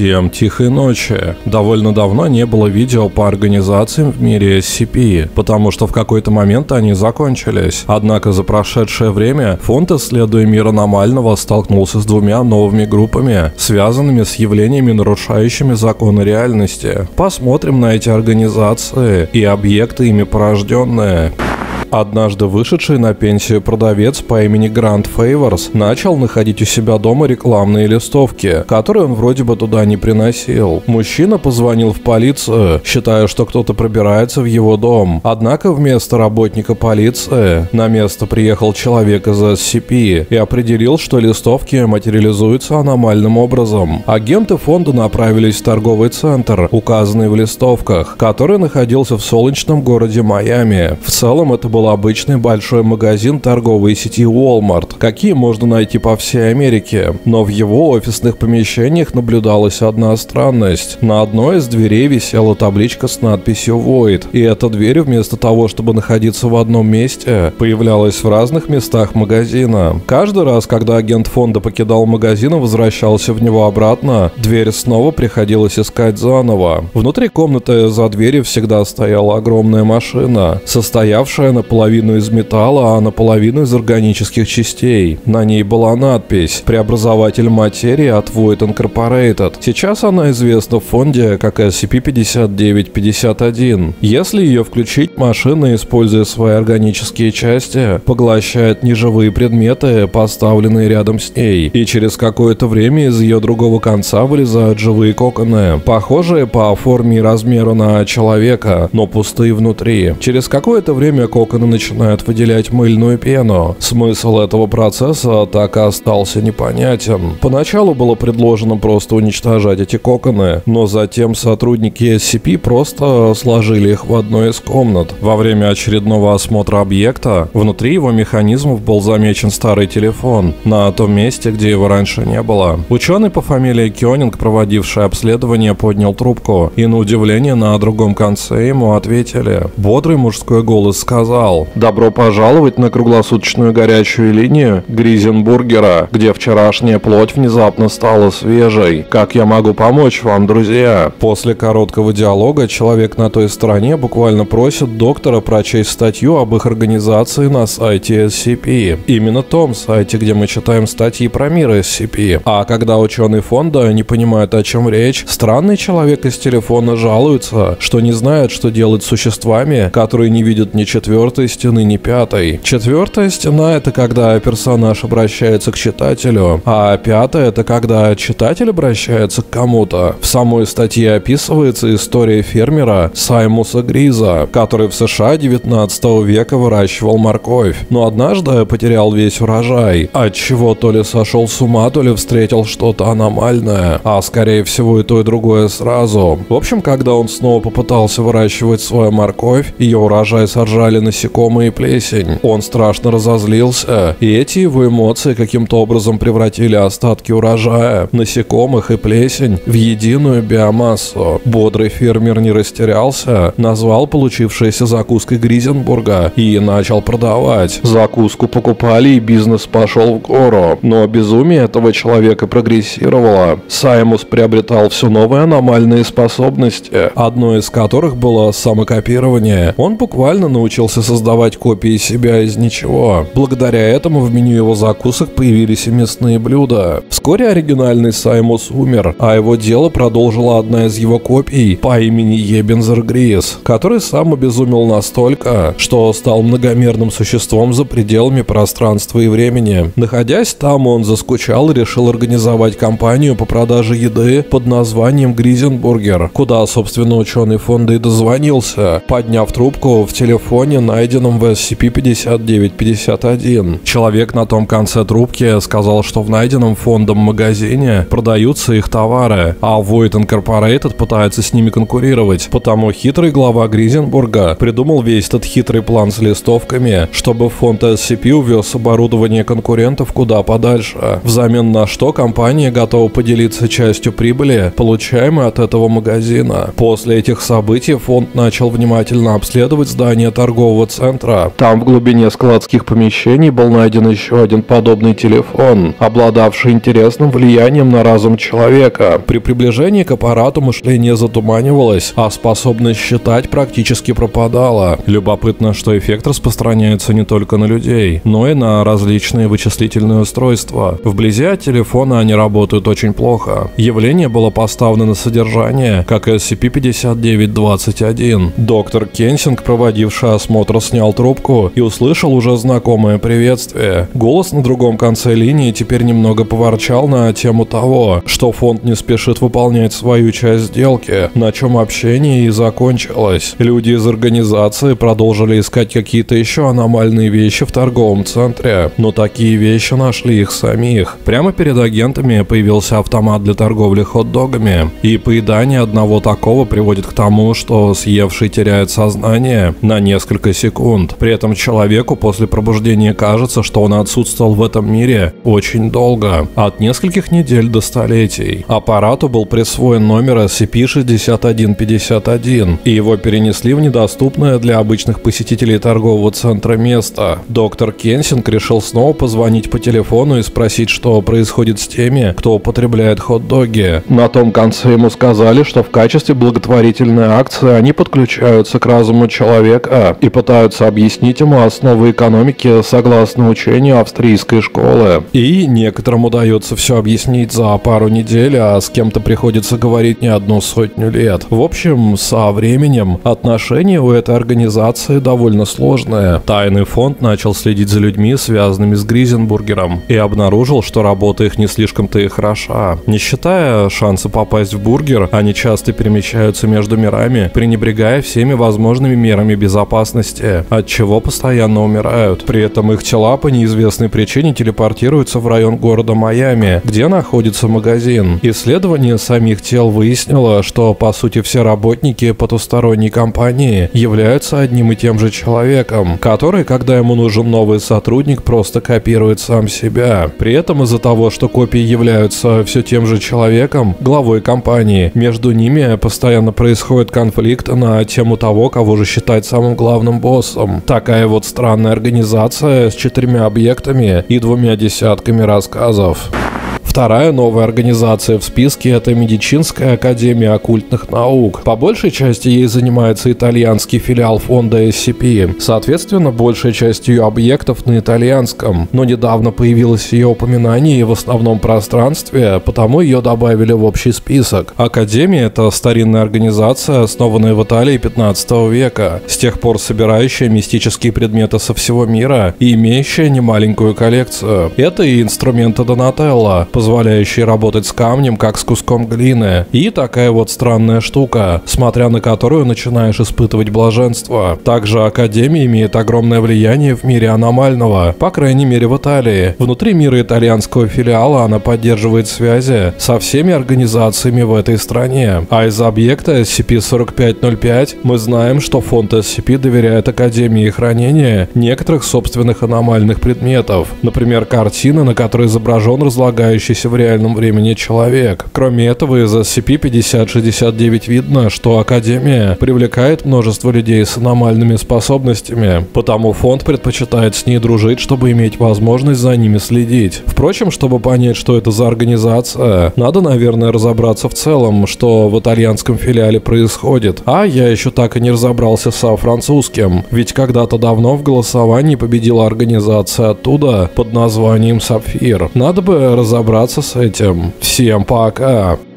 Всем тихой ночи. Довольно давно не было видео по организациям в мире SCP, потому что в какой-то момент они закончились. Однако за прошедшее время фонд «Исследуя мир аномального» столкнулся с двумя новыми группами, связанными с явлениями, нарушающими законы реальности. Посмотрим на эти организации и объекты, ими порожденные. Однажды вышедший на пенсию продавец по имени Грант Фейворс начал находить у себя дома рекламные листовки, которые он вроде бы туда не приносил. Мужчина позвонил в полицию, считая, что кто-то пробирается в его дом. Однако вместо работника полиции на место приехал человек из SCP и определил, что листовки материализуются аномальным образом. Агенты фонда направились в торговый центр, указанный в листовках, который находился в солнечном городе Майами. В целом это был обычный большой магазин торговой сети Walmart, какие можно найти по всей Америке. Но в его офисных помещениях наблюдалась одна странность. На одной из дверей висела табличка с надписью Void, и эта дверь вместо того, чтобы находиться в одном месте, появлялась в разных местах магазина. Каждый раз, когда агент фонда покидал магазин и возвращался в него обратно, дверь снова приходилось искать заново. Внутри комнаты за дверью всегда стояла огромная машина, состоявшая наполовину из металла, а наполовину из органических частей. На ней была надпись «Преобразователь материи от Void Incorporated». Сейчас она известна в фонде как SCP-5951. Если ее включить, машина, используя свои органические части, поглощает неживые предметы, поставленные рядом с ней, и через какое-то время из ее другого конца вылезают живые коконы, похожие по форме и размеру на человека, но пустые внутри. Через какое-то время коконы начинают выделять мыльную пену. Смысл этого процесса так и остался непонятен. Поначалу было предложено просто уничтожать эти коконы, но затем сотрудники SCP просто сложили их в одной из комнат. Во время очередного осмотра объекта внутри его механизмов был замечен старый телефон на том месте, где его раньше не было. Ученый по фамилии Кёнинг, проводивший обследование, поднял трубку, и на удивление на другом конце ему ответили. Бодрый мужской голос сказал: «Добро пожаловать на круглосуточную горячую линию Гризенбургера, где вчерашняя плоть внезапно стала свежей. Как я могу помочь вам, друзья?» После короткого диалога человек на той стороне буквально просит доктора прочесть статью об их организации на сайте SCP. Именно том сайте, где мы читаем статьи про мир SCP. А когда ученый фонда не понимает, о чем речь, странный человек из телефона жалуется, что не знает, что делать с существами, которые не видят ни четвертой стены, ни пятой. Четвертая стена — это когда персонаж обращается к читателю, а пятая — это когда читатель обращается к кому-то. В самой статье описывается история фермера Саймуса Гриза, который в США 19 века выращивал морковь, но однажды потерял весь урожай, отчего то ли сошел с ума, то ли встретил что-то аномальное, а скорее всего и то, и другое сразу. В общем, когда он снова попытался выращивать свою морковь, ее урожай сожрали насекомые и плесень. Он страшно разозлился, и эти его эмоции каким-то образом превратили остатки урожая, насекомых и плесень в единую биомассу. Бодрый фермер не растерялся, назвал получившееся закуской Гризенбурга и начал продавать. Закуску покупали, и бизнес пошел в гору. Но безумие этого человека прогрессировало. Саймус приобретал все новые аномальные способности, одной из которых было самокопирование. Он буквально научился создавать копии себя из ничего. Благодаря этому в меню его закусок появились и мясные блюда. Вскоре оригинальный Саймус умер, а его дело продолжила одна из его копий по имени Ебензер Гриз, который сам обезумел настолько, что стал многомерным существом за пределами пространства и времени. Находясь там, он заскучал и решил организовать компанию по продаже еды под названием Гризенбургер, куда, собственно, ученый фонда и дозвонился, подняв трубку в телефоне, найденном в SCP-5951. Человек на том конце трубки сказал, что в найденном фондом магазине продаются их товары, а Void Incorporated пытается с ними конкурировать. Потому хитрый глава Гризенбурга придумал весь этот хитрый план с листовками, чтобы фонд SCP увез оборудование конкурентов куда подальше, взамен на что компания готова поделиться частью прибыли, получаемой от этого магазина. После этих событий фонд начал внимательно обследовать здание торгового центра. Там в глубине складских помещений был найден еще один подобный телефон, обладавший интересным влиянием на разум человека. При приближении к аппарату мышление затуманивалось, а способность считать практически пропадала. Любопытно, что эффект распространяется не только на людей, но и на различные вычислительные устройства. Вблизи от телефона они работают очень плохо. Явление было поставлено на содержание, как SCP-5921. Доктор Кенсинг, проводивший осмотр, снял трубку и услышал уже знакомое приветствие. Голос на другом конце линии теперь немного поворчал на тему того, что фонд не спешит выполнять свою часть сделки, на чем общение и закончилось. Люди из организации продолжили искать какие-то еще аномальные вещи в торговом центре, но такие вещи нашли их самих. Прямо перед агентами появился автомат для торговли хот-догами, и поедание одного такого приводит к тому, что съевший теряет сознание на несколько секунд. При этом человеку после пробуждения кажется, что он отсутствовал в этом мире очень долго, от нескольких недель до столетий. Аппарату был присвоен номер SCP-6151, и его перенесли в недоступное для обычных посетителей торгового центра место. Доктор Кенсинг решил снова позвонить по телефону и спросить, что происходит с теми, кто употребляет хот-доги. На том конце ему сказали, что в качестве благотворительной акции они подключаются к разуму человека и пытаются объяснить ему основы экономики согласно учению австрийской школы. И некоторым удается все объяснить за пару недель, а с кем-то приходится говорить не одну сотню лет. В общем, со временем отношения у этой организации довольно сложные. Тайный фонд начал следить за людьми, связанными с Гризенбургером, и обнаружил, что работа их не слишком-то и хороша. Не считая шанса попасть в бургер, они часто перемещаются между мирами, пренебрегая всеми возможными мерами безопасности, от чего постоянно умирают. При этом их тела по неизвестной причине телепортируются в район города Майами, где находится магазин. Исследование самих тел выяснило, что по сути все работники потусторонней компании являются одним и тем же человеком, который, когда ему нужен новый сотрудник, просто копирует сам себя. При этом из-за того, что копии являются все тем же человеком, главой компании, между ними постоянно происходит конфликт на тему того, кого же считать самым главным боссом. Такая вот странная организация с 4 объектами и 2 десятками рассказов. Вторая новая организация в списке – это Медицинская академия оккультных наук. По большей части ей занимается итальянский филиал фонда SCP. Соответственно, большая часть ее объектов на итальянском. Но недавно появилось ее упоминание в основном пространстве, потому ее добавили в общий список. Академия – это старинная организация, основанная в Италии 15 века, с тех пор собирающая мистические предметы со всего мира и имеющая немаленькую коллекцию. Это и инструменты Донателло, позволяющие работать с камнем, как с куском глины. И такая вот странная штука, смотря на которую начинаешь испытывать блаженство. Также Академия имеет огромное влияние в мире аномального, по крайней мере в Италии. Внутри мира итальянского филиала она поддерживает связи со всеми организациями в этой стране. А из объекта SCP-4505 мы знаем, что фонд SCP доверяет Академии хранения некоторых собственных аномальных предметов. Например, картины, на которой изображен разлагающийся в реальном времени человек. Кроме этого, из SCP-5069 видно, что Академия привлекает множество людей с аномальными способностями, потому фонд предпочитает с ней дружить, чтобы иметь возможность за ними следить. Впрочем, чтобы понять, что это за организация, надо, наверное, разобраться в целом, что в итальянском филиале происходит. А я еще так и не разобрался со французским, ведь когда-то давно в голосовании победила организация оттуда под названием «Сапфир». Надо бы разобраться с этим. Всем пока!